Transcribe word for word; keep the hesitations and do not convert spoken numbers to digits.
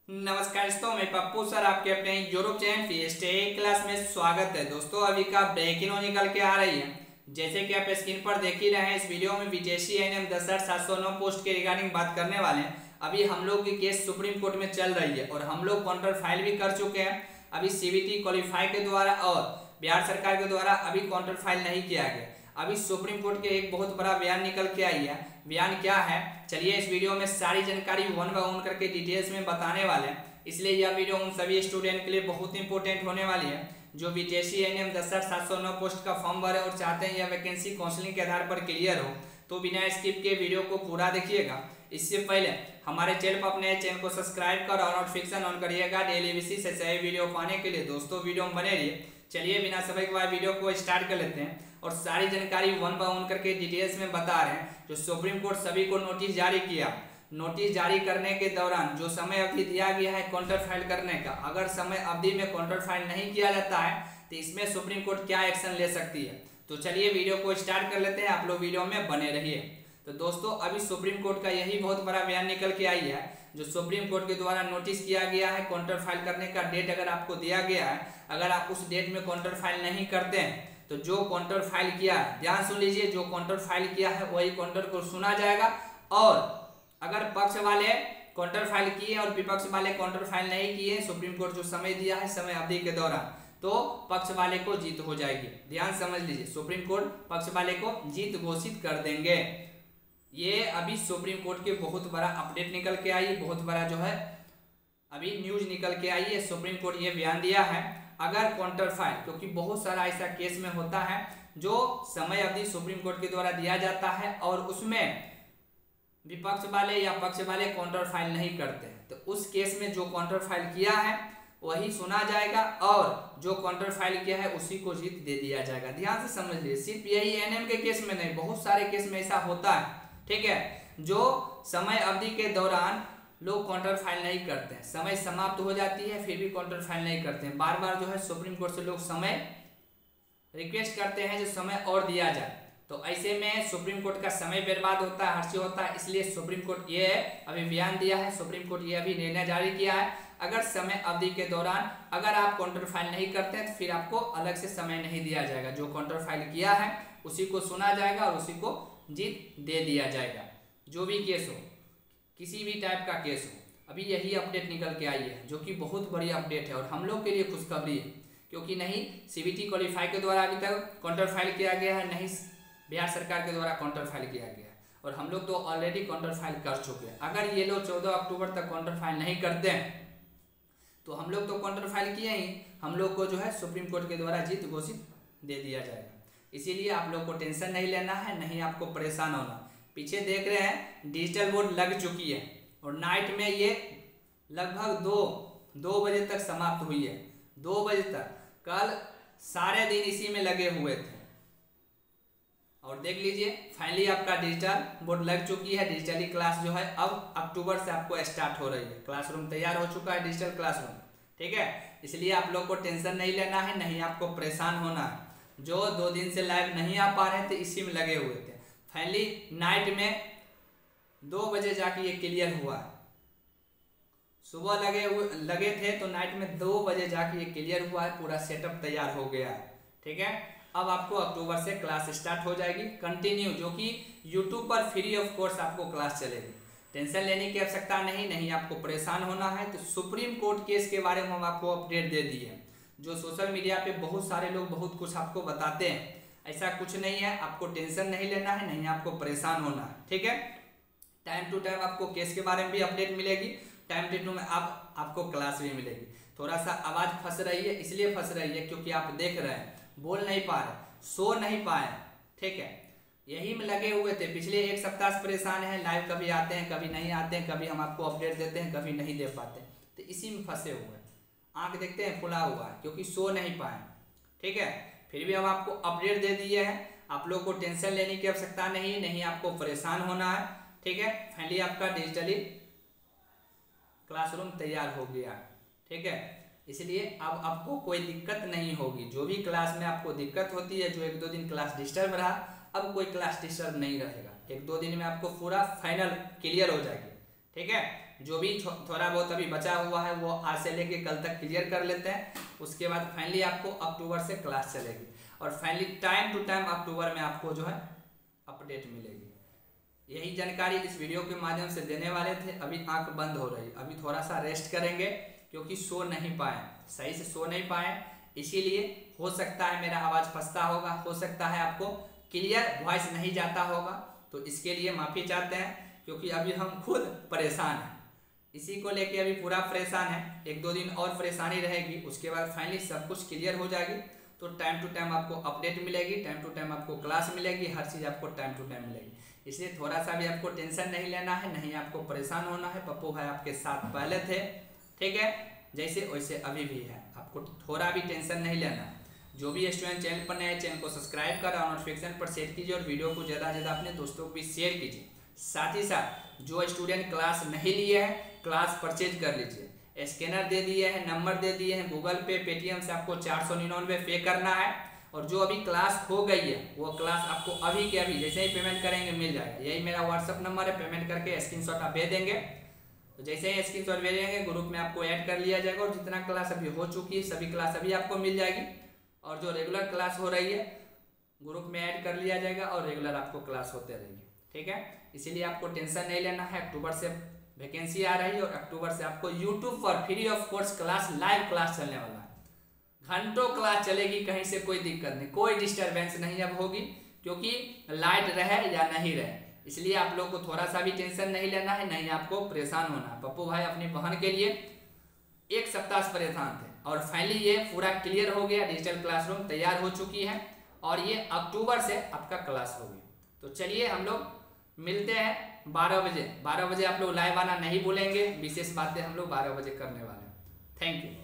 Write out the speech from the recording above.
नमस्कार दोस्तों, मैं पप्पू सर आपके अपने यूट्यूब चैनल फीएसटे क्लास में स्वागत है। दोस्तों अभी का ब्रेकिंग न्यूज निकल के आ रही है। जैसे कि आप स्क्रीन पर देख ही रहे हैं, इस वीडियो में बीजेसी एनएम दस हजार सात सौ नौ पोस्ट के रिगार्डिंग बात करने वाले हैं। अभी हम लोग की केस सुप्रीम कोर्ट में चल रही है और हम लोग काउंटर फाइल भी कर चुके हैं। अभी सीबीटी क्वालिफाई के द्वारा और बिहार सरकार के द्वारा अभी काउंटर फाइल नहीं किया गया। अभी सुप्रीम कोर्ट के एक बहुत बड़ा बयान निकल के आई है। बयान क्या है, चलिए इस वीडियो में सारी जानकारी वन बाय वन करके डिटेल्स में बताने वाले हैं। इसलिए यह वीडियो उन सभी स्टूडेंट के लिए बहुत इंपॉर्टेंट होने वाली है जो बीजेसी एनएम दस हजार सात सौ नौ पोस्ट का फॉर्म भरे और चाहते हैं यह वैकेंसी काउंसलिंग के आधार पर क्लियर हो। तो बिना स्किप के वीडियो को पूरा देखिएगा। इससे पहले हमारे चैनल पर अपने चैनल को सब्सक्राइब कर और नोटिफिकेशन ऑन करिएगा डेली बेसिस से सही वीडियो पाने के लिए। दोस्तों वीडियो में बने रहिए। चलिए बिना समय के बाद वीडियो को स्टार्ट कर लेते हैं और सारी जानकारी वन बाय वन करके डिटेल्स में बता रहे हैं। जो सुप्रीम कोर्ट सभी को नोटिस जारी किया, नोटिस जारी करने के दौरान जो समय अवधि दिया गया है काउंटर फाइल करने का, अगर समय अवधि में काउंटर फाइल नहीं किया जाता है तो इसमें सुप्रीम कोर्ट क्या एक्शन ले सकती है। तो चलिए वीडियो को स्टार्ट कर लेते हैं, आप लोग वीडियो में बने रहिए। तो दोस्तों अभी सुप्रीम कोर्ट का यही बहुत बड़ा बयान निकल के आई है। जो सुप्रीम कोर्ट के द्वारा नोटिस किया गया है, काउंटर फाइल करने का डेट अगर आपको दिया गया है, अगर आप उस डेट में काउंटर फाइल नहीं करते हैं तो जो काउंटर फाइल किया है, ध्यान सुन लीजिए, जो काउंटर फाइल किया है वही काउंटर को सुना जाएगा। और अगर पक्ष वाले काउंटर फाइल किए और विपक्ष वाले काउंटर फाइल नहीं किए, सुप्रीम कोर्ट जो समय दिया है समय अवधि के दौरान, तो पक्ष वाले को जीत हो जाएगी। ध्यान समझ लीजिए, सुप्रीम कोर्ट पक्ष वाले को जीत घोषित कर देंगे। ये अभी सुप्रीम कोर्ट के बहुत बड़ा अपडेट निकल के आई, बहुत बड़ा जो है अभी न्यूज निकल के आई है। सुप्रीम कोर्ट ये बयान दिया है, अगर काउंटर फाइल, क्योंकि बहुत सारा ऐसा केस में होता है जो समय अवधि सुप्रीम कोर्ट के द्वारा दिया जाता है और उसमें विपक्ष वाले या पक्ष वाले काउंटर फाइल नहीं करते, तो उस केस में जो काउंटर फाइल किया है वही सुना जाएगा और जो काउंटर फाइल किया है उसी को जीत दे दिया जाएगा। ध्यान से समझ लीजिए, सिर्फ यही एनएम के केस में नहीं, बहुत सारे केस में ऐसा होता है, ठीक है, जो समय अवधि के दौरान लोग काउंटर फाइल नहीं करते हैं, समय समाप्त हो जाती है फिर भी काउंटर फाइल नहीं करते हैं। बार बार जो है सुप्रीम कोर्ट से लोग समय रिक्वेस्ट करते हैं जो समय और दिया जाए, तो ऐसे में सुप्रीम कोर्ट का समय बर्बाद होता है, हर चीज होता है। इसलिए सुप्रीम कोर्ट ये अभी बयान दिया है, सुप्रीम कोर्ट ये अभी निर्णय जारी किया है, अगर समय अवधि के दौरान अगर आप काउंटर फाइल नहीं करते हैं तो फिर आपको अलग से समय नहीं दिया जाएगा। जो काउंटर फाइल किया है उसी को सुना जाएगा और उसी को जीत दे दिया जाएगा। जो भी केस हो, किसी भी टाइप का केस हो, अभी यही अपडेट निकल के आई है जो कि बहुत बड़ी अपडेट है और हम लोग के लिए खुशखबरी है, क्योंकि नहीं सीबीटी क्वालिफाई के द्वारा अभी तक काउंटर फाइल किया गया है, नहीं बिहार सरकार के द्वारा काउंटर फाइल किया गया है और हम लोग तो ऑलरेडी काउंटर फाइल कर चुके हैं। अगर ये लोग चौदह अक्टूबर तक काउंटर फाइल नहीं करते हैं तो हम लोग तो काउंटर फाइल किए ही, हम लोग को जो है सुप्रीम कोर्ट के द्वारा जीत घोषित दे दिया जाएगा। इसीलिए आप लोग को टेंशन नहीं लेना है, नहीं आपको परेशान होना। पीछे देख रहे हैं डिजिटल बोर्ड लग चुकी है और नाइट में ये लगभग दो दो बजे तक समाप्त हुई है। दो बजे तक कल सारे दिन इसी में लगे हुए थे और देख लीजिए फाइनली आपका डिजिटल बोर्ड लग चुकी है। डिजिटली क्लास जो है अब अक्टूबर से आपको स्टार्ट हो रही है। क्लासरूम तैयार हो चुका है, डिजिटल क्लासरूम, ठीक है। इसलिए आप लोग को टेंशन नहीं लेना है, नहीं आपको परेशान होना है। जो दो दिन से लाइव नहीं आ पा रहे थे इसी में लगे हुए थे, फाइनली नाइट में दो बजे जाके ये क्लियर हुआ है। सुबह लगे हुए लगे थे तो नाइट में दो बजे जाके ये क्लियर हुआ है, पूरा सेटअप तैयार हो गया है, ठीक है। अब आपको अक्टूबर से क्लास स्टार्ट हो जाएगी कंटिन्यू, जो कि यूट्यूब पर फ्री ऑफ कोर्स आपको क्लास चलेगी। टेंशन लेने की आवश्यकता नहीं, नहीं आपको परेशान होना है। तो सुप्रीम कोर्ट केस के बारे में हम आपको अपडेट दे दी है। जो सोशल मीडिया पे बहुत सारे लोग बहुत कुछ आपको बताते हैं, ऐसा कुछ नहीं है। आपको टेंशन नहीं लेना है, नहीं आपको परेशान होना है, ठीक है। टाइम टू टाइम आपको केस के बारे में भी अपडेट मिलेगी, टाइम टू टाइम आप आपको क्लास भी मिलेगी। थोड़ा सा आवाज़ फंस रही है, इसलिए फंस रही है क्योंकि आप देख रहे हैं, बोल नहीं पा रहे, सो नहीं पाए, ठीक है। यही में लगे हुए थे, पिछले एक सप्ताह से परेशान हैं। लाइव कभी आते हैं, कभी नहीं आते हैं, कभी हम आपको अपडेट देते हैं, कभी नहीं दे पाते, तो इसी में फंसे हुए हैं। आंख देखते हैं फुला हुआ है क्योंकि सो नहीं पाए, ठीक है। फिर भी हम आपको अपडेट दे दिए हैं, आप लोग को टेंशन लेने की आवश्यकता नहीं, नहीं आपको परेशान होना है, ठीक है। फाइनली आपका डिजिटली क्लासरूम तैयार हो गया, ठीक है। इसलिए अब आपको कोई दिक्कत नहीं होगी। जो भी क्लास में आपको दिक्कत होती है, जो एक दो दिन क्लास डिस्टर्ब रहा, अब कोई क्लास डिस्टर्ब नहीं रहेगा। एक दो दिन में आपको पूरा फाइनल क्लियर हो जाएगी, ठीक है। जो भी थोड़ा बहुत अभी बचा हुआ है वो आज से लेके कल तक क्लियर कर लेते हैं। उसके बाद फाइनली आपको अक्टूबर से क्लास चलेगी और finally time to time October में आपको जो है अपडेट मिलेगी। यही जानकारी इस वीडियो के माध्यम से देने वाले थे। अभी आंख बंद हो रही, अभी थोड़ा सा रेस्ट करेंगे क्योंकि सो नहीं पाए, सही से सो नहीं पाए, इसीलिए हो सकता है मेरा आवाज़ फंसता होगा, हो सकता है आपको क्लियर वॉइस नहीं जाता होगा, तो इसके लिए माफ़ी चाहते हैं क्योंकि अभी हम खुद परेशान हैं। इसी को लेके अभी पूरा परेशान है। एक दो दिन और परेशानी रहेगी, उसके बाद फाइनली सब कुछ क्लियर हो जाएगी। तो टाइम टू टाइम आपको अपडेट मिलेगी, टाइम टू टाइम आपको क्लास मिलेगी, हर चीज़ आपको टाइम टू टाइम मिलेगी। इसलिए थोड़ा सा भी आपको टेंशन नहीं लेना है, नहीं आपको परेशान होना है। पप्पू भाई आपके साथ पहले थे, ठीक है, जैसे वैसे अभी भी है, आपको थोड़ा भी टेंशन नहीं लेना। जो भी स्टूडेंट चैनल पर नए, चैनल को सब्सक्राइब कर और नोटिफिकेशन पर सेट कीजिए और वीडियो को ज़्यादा से ज़्यादा अपने दोस्तों को भी शेयर कीजिए। साथ ही साथ जो स्टूडेंट क्लास नहीं लिए हैं, क्लास परचेज कर लीजिए। स्कैनर दे दिए हैं, नंबर दे दिए हैं, गूगल पे, पेटीएम से आपको चार सौ निन्यानवे पे करना है। और जो अभी क्लास हो गई है वो क्लास आपको अभी के अभी जैसे ही पेमेंट करेंगे मिल जाएगा। यही मेरा व्हाट्सअप नंबर है, पेमेंट करके स्क्रीनशॉट आप भेज देंगे, तो जैसे ही स्क्रीनशॉट भेजेंगे ग्रुप में आपको ऐड कर लिया जाएगा। और जितना क्लास अभी हो चुकी है सभी क्लास अभी आपको मिल जाएगी, और जो रेगुलर क्लास हो रही है ग्रुप में ऐड कर लिया जाएगा और रेगुलर आपको क्लास होते रहेगी, ठीक है। इसीलिए आपको टेंशन नहीं लेना है। अक्टूबर से वैकेंसी आ रही है और अक्टूबर से आपको यूट्यूब पर free of course class, live class चलने वाला है। घंटों क्लास चलेगी, कहीं से कोई दिक्कत नहीं, कोई डिस्टर्बेंस नहीं अब होगी, क्योंकि लाइट रहे या नहीं रहे। इसलिए आप लोग को थोड़ा सा भी टेंशन नहीं लेना है, नहीं आपको परेशान होना है। पप्पू भाई अपनी बहन के लिए एक सप्ताह से परेशान थे और फाइनली ये पूरा क्लियर हो गया। डिजिटल क्लासरूम तैयार हो चुकी है और ये अक्टूबर से आपका क्लास होगी। तो चलिए हम लोग मिलते हैं बारह बजे। बारह बजे आप लोग लाइव आना नहीं भूलेंगे, विशेष बातें हम लोग बारह बजे करने वाले हैं। Thank you.